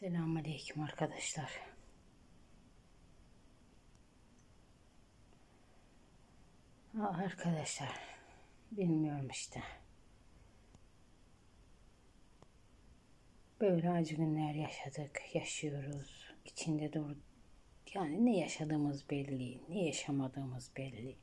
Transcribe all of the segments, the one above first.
Selamünaleyküm arkadaşlar. Arkadaşlar bilmiyorum işte. Böyle acı günler yaşadık, yaşıyoruz. İçinde dur. Yani ne yaşadığımız belli, ne yaşamadığımız belli.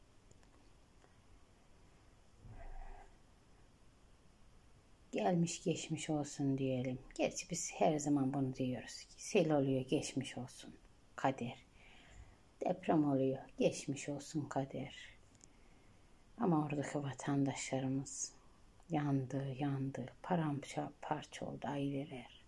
Gelmiş geçmiş olsun diyelim. Gerçi biz her zaman bunu diyoruz. Sel oluyor, geçmiş olsun. Kader. Deprem oluyor, geçmiş olsun kader. Ama oradaki vatandaşlarımız yandı, paramparça oldu aileler.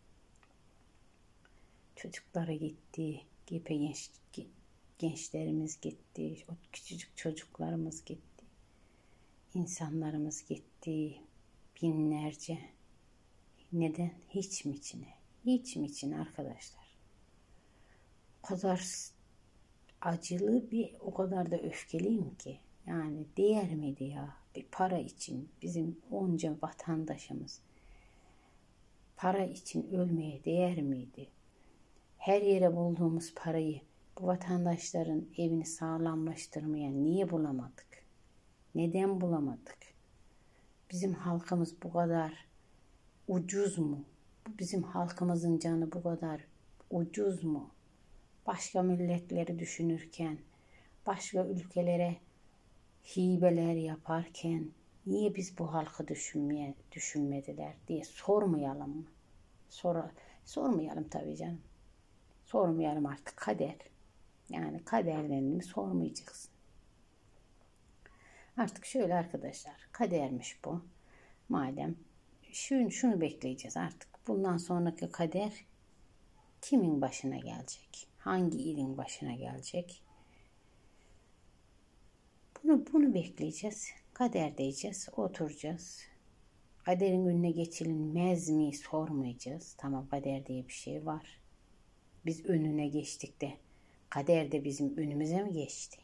Çocukları gitti, gençlerimiz gitti, o küçücük çocuklarımız gitti. İnsanlarımız gitti, binlerce. Neden? Hiç mi içine? Hiç mi içine arkadaşlar? O kadar acılı o kadar da öfkeliyim ki. Yani değer miydi ya? Bir para için bizim onca vatandaşımız para için ölmeye değer miydi? Her yere bulduğumuz parayı bu vatandaşların evini sağlamlaştırmaya niye bulamadık? Neden bulamadık? Bizim halkımız bu kadar ucuz mu? Bizim halkımızın canı bu kadar ucuz mu? Başka milletleri düşünürken, başka ülkelere hibeler yaparken niye biz bu halkı düşünmediler diye sormayalım mı? Sormayalım tabii canım. Sormayalım artık kader. Yani kaderden mi sormayacaksın. Artık şöyle arkadaşlar, kadermiş bu. Madem şunu bekleyeceğiz artık. Bundan sonraki kader kimin başına gelecek? Hangi ilin başına gelecek? Bunu bekleyeceğiz. Kader diyeceğiz, oturacağız. Kaderin önüne geçilinmez mi sormayacağız. Tamam, kader diye bir şey var. Biz önüne geçtik de kader de bizim önümüze mi geçti?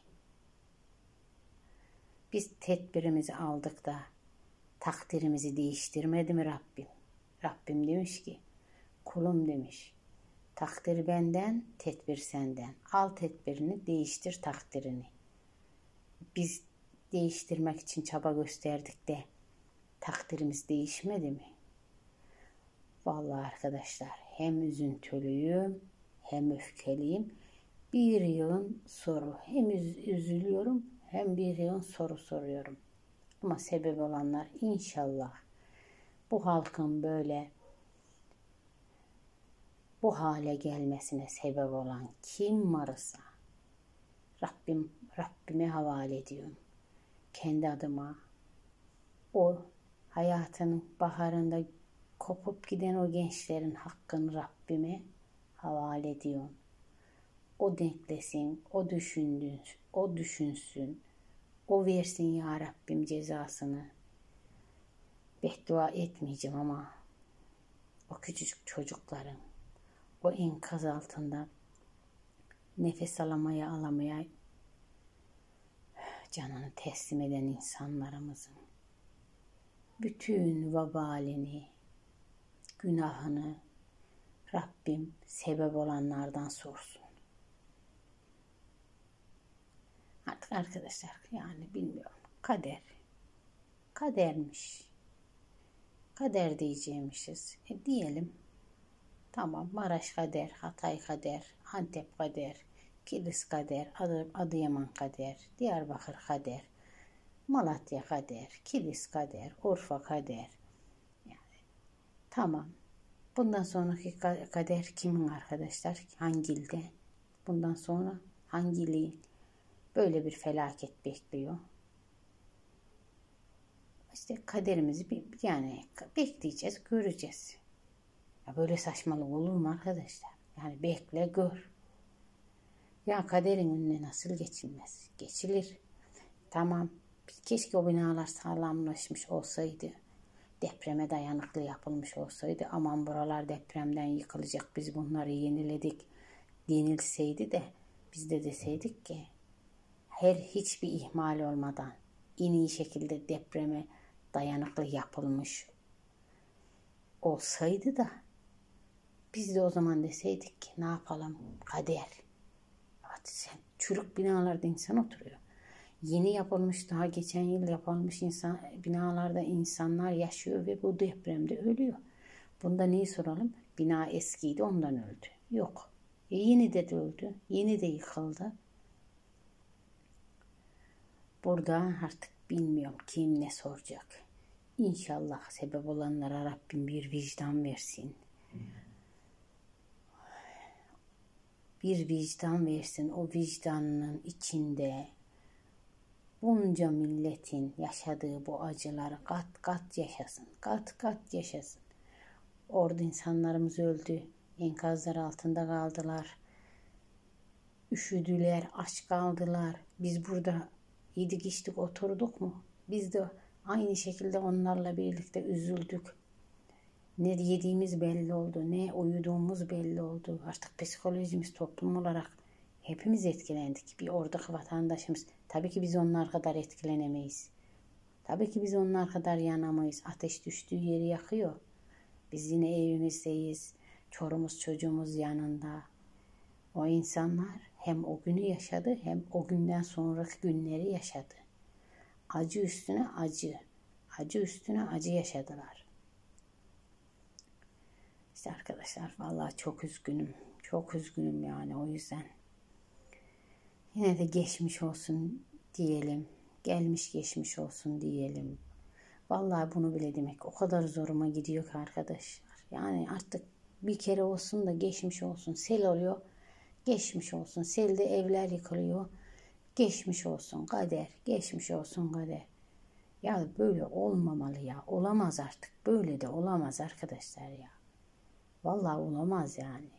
Biz tedbirimizi aldık da takdirimizi değiştirmedi mi Rabbim? Rabbim demiş ki, kulum demiş, takdir benden, tedbir senden. Al tedbirini, değiştir takdirini. Biz değiştirmek için çaba gösterdik de takdirimiz değişmedi mi? Vallahi arkadaşlar, hem üzüntülüyüm hem öfkeliyim. Bir yığın soru. Hem üzülüyorum hem bir yığın soru soruyorum. Ama sebep olanlar inşallah bu halkın böyle bu hale gelmesine sebep olan kim varsa Rabbime havale ediyorum. Kendi adıma o hayatının baharında kopup giden o gençlerin hakkını Rabbime havale ediyorum. O denklesin, o düşünsün, o versin ya Rabbim cezasını. Beddua etmeyeceğim ama o küçücük çocukların o enkaz altında nefes alamaya canını teslim eden insanlarımızın bütün vebalini, günahını Rabbim sebep olanlardan sorsun. Artık arkadaşlar yani bilmiyorum. Kadermiş. Kader diyeceğimişiz. Diyelim. Tamam, Maraş kader, Hatay kader, Antep kader, Kilis kader, Adıyaman kader, Diyarbakır kader, Malatya kader, Kilis kader, Urfa kader. Yani, tamam. Bundan sonraki kader kimin arkadaşlar? Hangi ilde? Bundan sonra hangi ilin böyle bir felaket bekliyor? İşte kaderimizi yani bekleyeceğiz, göreceğiz. Ya böyle saçmalık olur mu arkadaşlar? Yani bekle gör. Ya kaderin önüne nasıl geçilmez? Geçilir. Tamam. Keşke o binalar sağlamlaşmış olsaydı. Depreme dayanıklı yapılmış olsaydı. Aman buralar depremden yıkılacak. Biz bunları yeniledik denilseydi de biz de deseydik ki hiçbir ihmal olmadan en iyi şekilde depreme dayanıklı yapılmış olsaydı da Biz de o zaman deseydik ki ne yapalım kader. Hadi sen çürük binalarda insan oturuyor. Yeni yapılmış, daha geçen yıl yapılmış binalarda insanlar yaşıyor ve bu depremde ölüyor. Bunda neyi soralım? Bina eskiydi ondan öldü. Yok. Yeni de öldü. Yeni de yıkıldı. Burada artık bilmiyorum kim ne soracak. İnşallah sebep olanlara Rabbim bir vicdan versin. Bir vicdan versin. O vicdanın içinde bunca milletin yaşadığı bu acıları kat kat yaşasın. Kat kat yaşasın. Orada insanlarımız öldü. Enkazlar altında kaldılar. Üşüdüler, aç kaldılar. Biz burada yedik içtik oturduk mu? Biz de aynı şekilde onlarla birlikte üzüldük. Ne yediğimiz belli oldu, ne uyuduğumuz belli oldu. Artık psikolojimiz toplum olarak hepimiz etkilendik. Bir oradaki vatandaşımız. Tabii ki biz onlar kadar etkilenemeyiz. Tabii ki biz onlar kadar yanamayız. Ateş düştüğü yeri yakıyor. Biz yine evimizdeyiz. Çorumuz çocuğumuz yanında. O insanlar hem o günü yaşadı hem o günden sonraki günleri yaşadı. Acı üstüne acı. Acı üstüne acı yaşadılar. İşte arkadaşlar vallahi çok üzgünüm. Çok üzgünüm yani o yüzden. Yine de geçmiş olsun diyelim. Gelmiş geçmiş olsun diyelim. Vallahi bunu bile demek o kadar zoruma gidiyor ki arkadaşlar. Yani artık bir kere olsun da geçmiş olsun. Sel oluyor. Geçmiş olsun. Selde evler yıkılıyor. Geçmiş olsun kader. Geçmiş olsun kader. Ya böyle olmamalı ya. Olamaz artık. Böyle de olamaz arkadaşlar ya. Vallahi olamaz yani.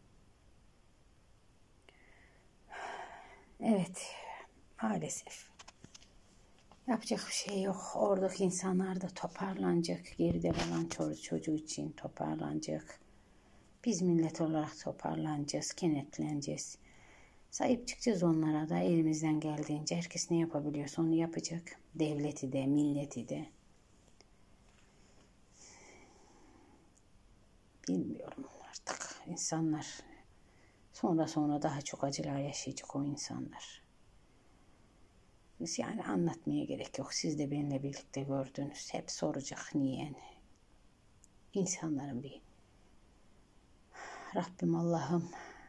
Evet. Maalesef. Yapacak bir şey yok. Oradaki insanlar da toparlanacak. Geride kalan çocuğu için toparlanacak. Biz millet olarak toparlanacağız. Kenetleneceğiz. Sahip çıkacağız onlara da elimizden geldiğince. Herkes ne yapabiliyorsa onu yapacak. Devleti de, milleti de. Bilmiyorum artık. İnsanlar sonra daha çok acılar yaşayacak o insanlar. Biz yani anlatmaya gerek yok. Siz de benimle birlikte gördünüz. Hep soracak niye? İnsanların bir Rabbim Allah'ım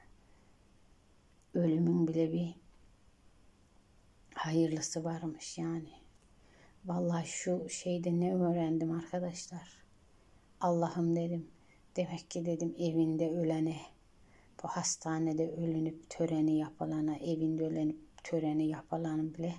ölümün bile bir hayırlısı varmış yani. Vallahi şu şeyde ne öğrendim arkadaşlar. Allah'ım dedim. Demek ki dedim evinde ölene, bu hastanede ölünüp töreni yapılana, evinde ölünüp töreni yapılanın bile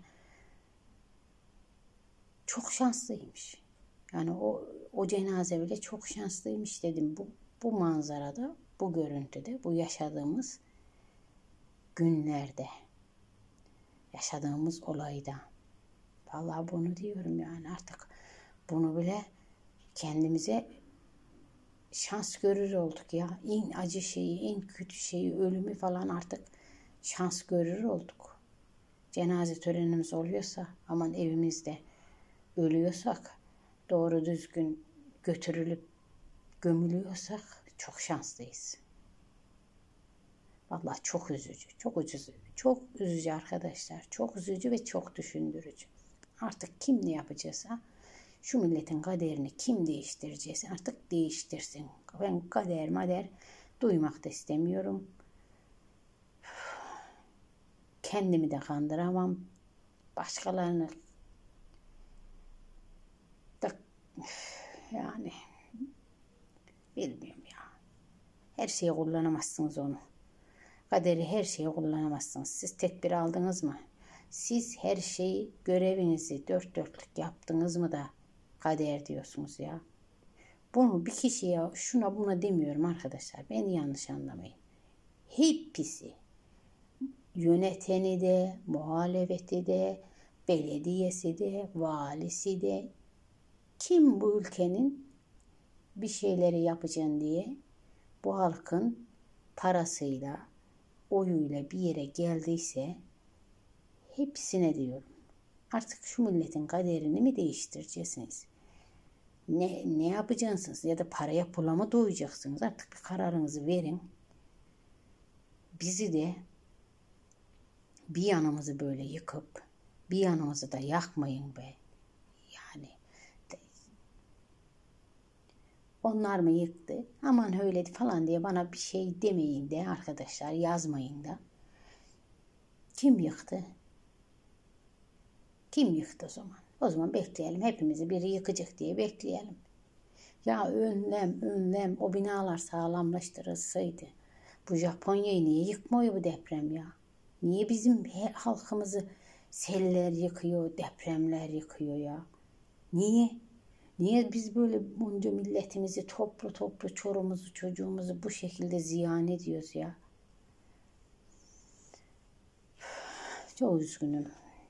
çok şanslıymış. Yani o cenaze bile çok şanslıymış dedim. Bu manzarada, bu görüntüde, bu yaşadığımız günlerde, yaşadığımız olayda. Vallahi bunu diyorum yani artık bunu bile kendimize şans görür olduk ya. En acı şeyi, en kötü şeyi, ölümü falan artık şans görür olduk. Cenaze törenimiz oluyorsa, aman evimizde ölüyorsak, doğru düzgün götürülüp gömülüyorsak çok şanslıyız. Vallahi çok üzücü, çok üzücü arkadaşlar. Çok üzücü ve çok düşündürücü. Artık kim ne yapacaksa şu milletin kaderini kim değiştirecekse artık değiştirsin. Ben kader duymak da istemiyorum. Kendimi de kandıramam. Başkalarını da yani bilmiyorum ya. Her şeyi kullanamazsınız onu. Kaderi her şeyi kullanamazsınız. Siz tedbir aldınız mı? Siz her şeyi görevinizi dört dörtlük yaptınız mı da kader diyorsunuz ya. Bunu bir kişiye şuna buna demiyorum arkadaşlar. Beni yanlış anlamayın. Hepsi yöneteni de, muhalefeti de, belediyesi de, valisi de kim bu ülkenin bir şeyleri yapacağım diye bu halkın parasıyla, oyuyla bir yere geldiyse hepsine diyorum. Artık şu milletin kaderini mi değiştireceksiniz? Ne yapacaksınız? Ya da paraya pula mı doyacaksınız? Artık bir kararınızı verin. Bizi de bir yanımızı böyle yıkıp bir yanımızı da yakmayın be. Yani onlar mı yıktı? Aman öyle falan diye bana bir şey demeyin de arkadaşlar, yazmayın da. Kim yıktı? Kim yıktı o zaman? O zaman bekleyelim. Hepimizi biri yıkacak diye bekleyelim. Ya önlem. O binalar sağlamlaştırılsaydı. Bu Japonya'yı niye yıkmıyor bu deprem ya? Niye bizim halkımızı seller yıkıyor, depremler yıkıyor ya? Niye? Niye biz böyle bunca milletimizi toplu çorumuzu, çocuğumuzu bu şekilde ziyan ediyoruz ya? Çok üzgünüm.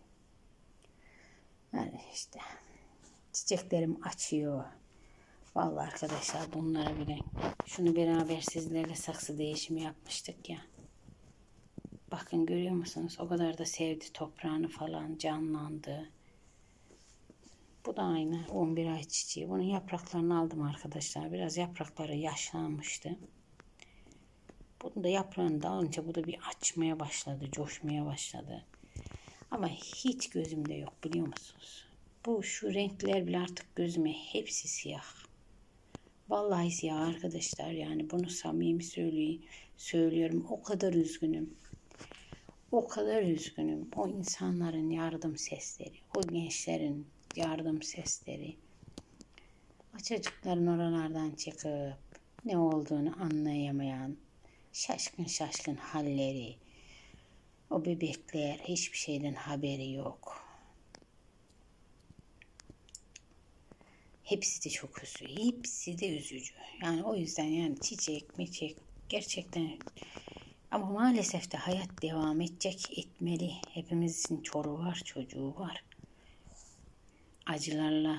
Yani işte çiçeklerim açıyor. Vallahi arkadaşlar bunlara bile şunu beraber sizlerle saksı değişimi yapmıştık ya. Bakın görüyor musunuz? O kadar da sevdi toprağını falan, canlandı. Bu da aynı 11 ay çiçeği. Bunun yapraklarını aldım arkadaşlar. Biraz yaprakları yaşlanmıştı. Bunu da yaprağını da alınca bu da bir açmaya başladı, coşmaya başladı. Ama hiç gözümde yok biliyor musunuz? Şu renkler bile artık gözüme hepsi siyah. Vallahi siyah arkadaşlar, yani bunu samimi söylüyorum. O kadar üzgünüm. O kadar üzgünüm. O insanların yardım sesleri, o gençlerin yardım sesleri, o çocukların oralardan çıkıp ne olduğunu anlayamayan şaşkın halleri, o bebekler hiçbir şeyden haberi yok. Hepsi de çok üzücü. Hepsi de üzücü. Yani o yüzden yani çiçek gerçekten, ama maalesef de hayat devam edecek, etmeli. Hepimizin çoruğu var, çocuğu var. Acılarla.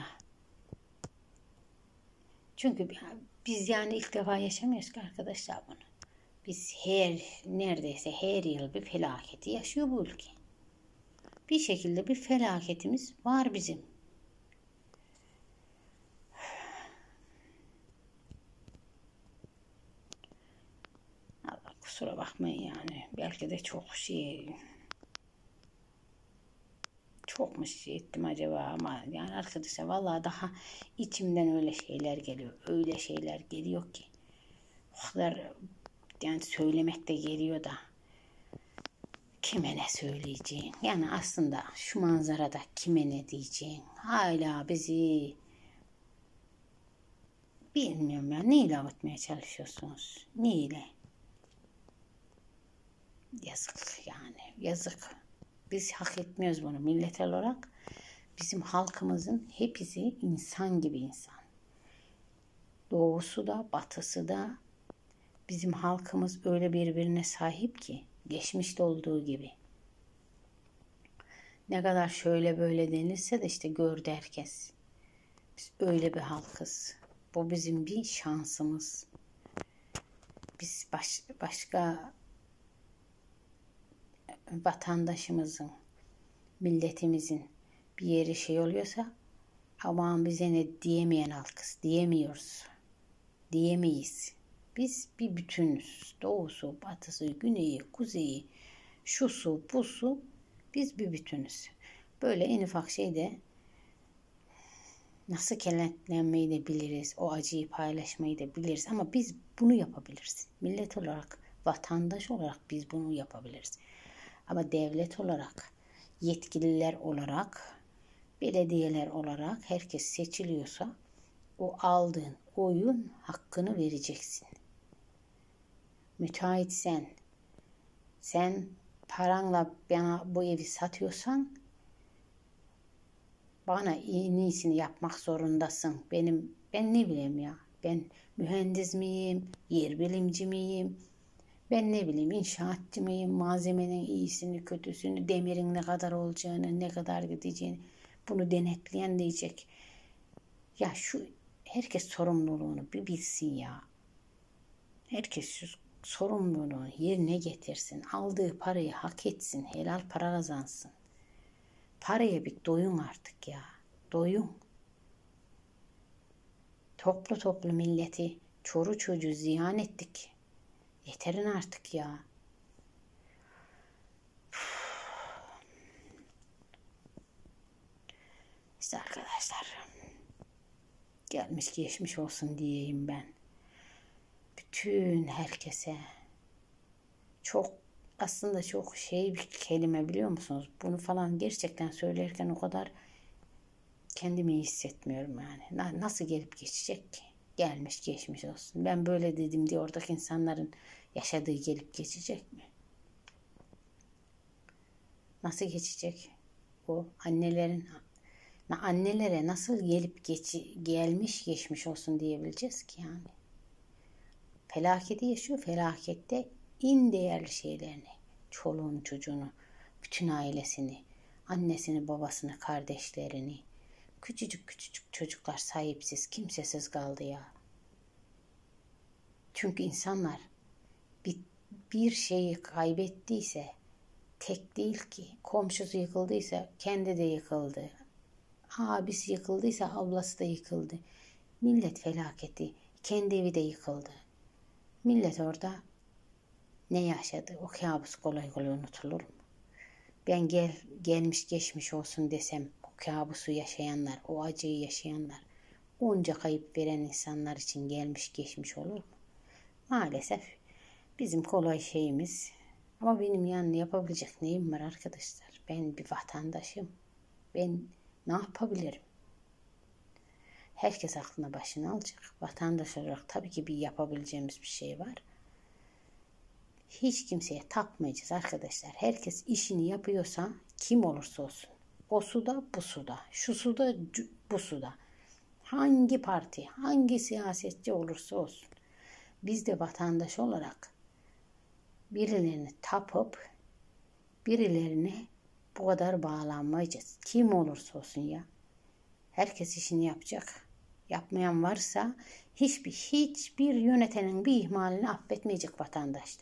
Çünkü biz yani ilk defa yaşamıyoruz ki arkadaşlar bunu. Biz neredeyse her yıl bir felaketi yaşıyor bu ülke. Bir şekilde bir felaketimiz var bizim. Allah kusura bakmayın yani. Belki de çok mu ettim acaba, ama yani arkadaşlar vallahi daha içimden öyle şeyler geliyor. Öyle şeyler geliyor ki. O kadar yani söylemek de geliyor da. Kime ne söyleyeceğin? Yani aslında şu manzarada kime ne diyeceğin? Hala bizi bilmiyorum ya. Neyle avutmaya çalışıyorsunuz? Neyle? Yazık yani. Yazık. Biz hak etmiyoruz bunu millet olarak. Bizim halkımızın hepsi insan gibi insan. Doğusu da batısı da bizim halkımız öyle birbirine sahip ki, geçmişte olduğu gibi. Ne kadar şöyle böyle denilse de işte gördü herkes. Biz öyle bir halkız. Bu bizim bir şansımız. Biz başka vatandaşımızın, milletimizin bir yeri şey oluyorsa, aman bize ne diyemeyen halkız. Diyemiyoruz. Diyemeyiz. Biz bir bütünüz. Doğusu, batısı, güneyi, kuzeyi, şusu, busu, biz bir bütünüz. Böyle en ufak şeyde nasıl kenetlenmeyi de biliriz. O acıyı paylaşmayı da biliriz. Ama biz bunu yapabiliriz. Millet olarak, vatandaş olarak biz bunu yapabiliriz. Ama devlet olarak, yetkililer olarak, belediyeler olarak herkes seçiliyorsa o aldığın oyun hakkını vereceksin. Müteahhitsen, sen paranla bana bu evi satıyorsan bana en iyisini yapmak zorundasın. Ben ne bileyim ya. Ben mühendis miyim? Yer bilimci miyim? Ben ne bileyim inşaatçı mıyım? Malzemenin iyisini, kötüsünü, demirin ne kadar olacağını, ne kadar gideceğini bunu denetleyen diyecek. Ya herkes sorumluluğunu bir bilsin ya. Herkes şu sorumluluğunu yerine getirsin. Aldığı parayı hak etsin. Helal para kazansın. Paraya bir doyun artık ya. Doyun. Toplu toplu milleti, çoru çocuğu ziyan ettik. Yeterin artık ya. İşte arkadaşlar, gelmiş geçmiş olsun diyeyim ben. Bütün herkese. Aslında çok bir kelime, biliyor musunuz? Bunu falan gerçekten söylerken o kadar kendimi iyi hissetmiyorum yani. Nasıl gelip geçecek ki? Gelmiş geçmiş olsun. Ben böyle dedim diye oradaki insanların yaşadığı gelip geçecek mi? Nasıl geçecek? O annelere nasıl gelmiş geçmiş olsun diyebileceğiz ki yani? Felaketi yaşıyor. Felakette en değerli şeylerini, çoluğunu, çocuğunu, bütün ailesini, annesini, babasını, kardeşlerini, küçücük küçücük çocuklar sahipsiz, kimsesiz kaldı ya. Çünkü insanlar bir şeyi kaybettiyse tek değil ki. Komşusu yıkıldıysa kendi de yıkıldı. Abisi yıkıldıysa ablası da yıkıldı. Millet felaketi, kendi evi de yıkıldı. Millet orada ne yaşadı? O kabus kolay kolay unutulur mu? Ben gelmiş geçmiş olsun desem, o kabusu yaşayanlar, o acıyı yaşayanlar, onca kayıp veren insanlar için gelmiş geçmiş olur mu? Maalesef bizim kolay şeyimiz. Ama benim yani yapabilecek neyim var arkadaşlar? Ben bir vatandaşım. Ben ne yapabilirim? Herkes aklına başını alacak. Vatandaş olarak tabii ki bir yapabileceğimiz bir şey var. Hiç kimseye tapmayacağız arkadaşlar. Herkes işini yapıyorsa, kim olursa olsun. O suda, bu suda. Şu suda, bu suda. Hangi parti, hangi siyasetçi olursa olsun. Biz de vatandaş olarak birilerini tapıp birilerine bu kadar bağlanmayacağız. Kim olursa olsun ya. Herkes işini yapacak. Yapmayan varsa hiçbir yönetenin bir ihmalini affetmeyecek vatandaşta.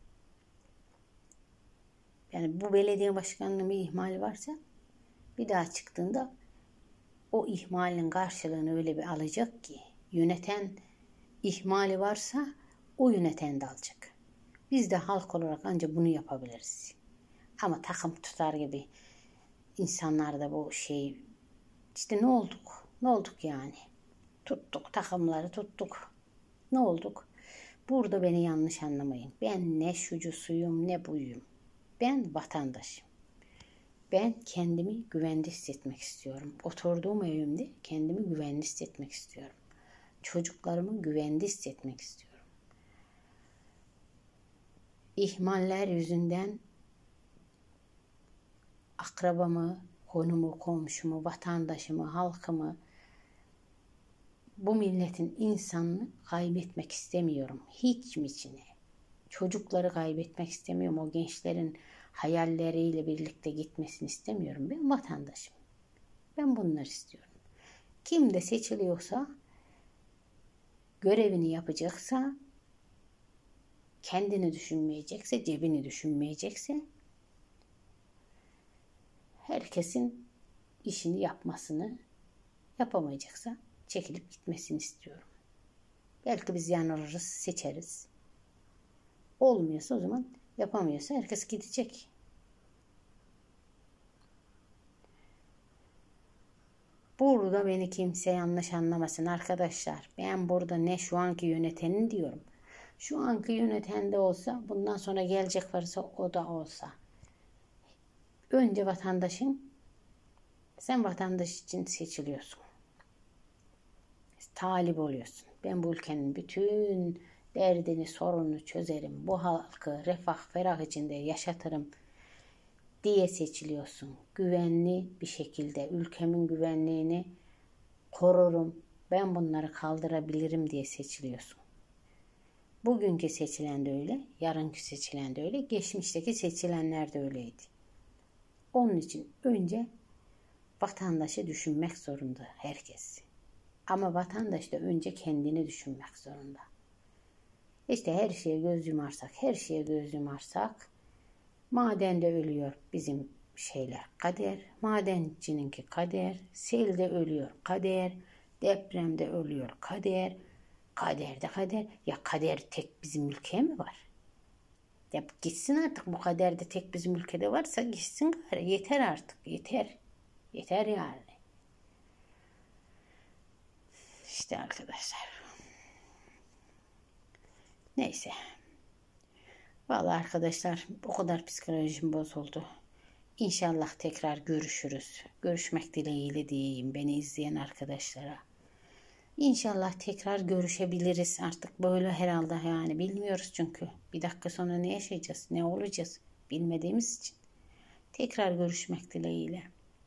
Yani bu belediye başkanının bir ihmali varsa bir daha çıktığında o ihmalin karşılığını öyle bir alacak ki, yöneten ihmali varsa o yöneten de alacak. Biz de halk olarak ancak bunu yapabiliriz. Ama takım tutar gibi insanlar da bu işte ne olduk? Ne olduk yani? Tuttuk takımları, tuttuk. Ne olduk? Burada beni yanlış anlamayın. Ben ne şucusuyum ne buyum. Ben vatandaşım. Ben kendimi güvende hissetmek istiyorum. Oturduğum evimde kendimi güvende hissetmek istiyorum. Çocuklarımı güvende hissetmek istiyorum. İhmaller yüzünden akrabamı, konumu, komşumu, vatandaşımı, halkımı, bu milletin insanını kaybetmek istemiyorum. Hiç mi içine? Çocukları kaybetmek istemiyorum. O gençlerin hayalleriyle birlikte gitmesini istemiyorum. Ben vatandaşım. Ben bunları istiyorum. Kim de seçiliyorsa, görevini yapacaksa, kendini düşünmeyecekse, cebini düşünmeyecekse, herkesin işini yapmasını, yapamayacaksa çekilip gitmesini istiyorum. Belki biz yanılırız, seçeriz. Olmuyorsa o zaman, yapamıyorsa herkes gidecek. Burada beni kimse yanlış anlamasın arkadaşlar. Ben burada ne şu anki yönetenin diyorum. Şu anki yöneten de olsa, bundan sonra gelecek varsa o da olsa. Önce vatandaşın, sen vatandaş için seçiliyorsun. Talip oluyorsun. Ben bu ülkenin bütün derdini, sorununu çözerim. Bu halkı refah, ferah içinde yaşatırım diye seçiliyorsun. Güvenli bir şekilde ülkemin güvenliğini korurum. Ben bunları kaldırabilirim diye seçiliyorsun. Bugünkü seçilen de öyle, yarınki seçilen de öyle, geçmişteki seçilenler de öyleydi. Onun için önce vatandaşı düşünmek zorunda herkes. Ama vatandaş da önce kendini düşünmek zorunda. İşte her şeye göz yumarsak, maden de ölüyor bizim kader, madencininki kader, sel de ölüyor kader, Depremde ölüyor kader. Kaderde kader. Ya kader tek bizim ülkeye mi var? Ya gitsin artık, bu kaderde tek bizim ülkede varsa gitsin gari. Yeter artık. Yeter. Yeter yani. İşte arkadaşlar. Neyse. Vallahi arkadaşlar, o kadar psikolojim bozuldu. İnşallah tekrar görüşürüz. Görüşmek dileğiyle diyeyim beni izleyen arkadaşlara. İnşallah tekrar görüşebiliriz. Artık böyle herhalde yani, bilmiyoruz çünkü. Bir dakika sonra ne yaşayacağız, ne olacağız bilmediğimiz için. Tekrar görüşmek dileğiyle.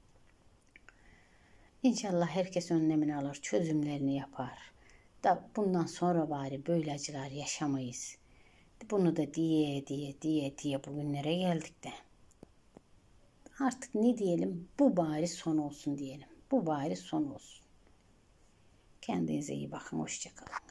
İnşallah herkes önlemini alır, çözümlerini yapar. Da bundan sonra bari böyle acılar yaşamayız. Bunu da diye bugünlere geldik de. Artık ne diyelim? Bu bari son olsun diyelim. Bu bari son olsun. Kendinize iyi bakın. Hoşça kalın.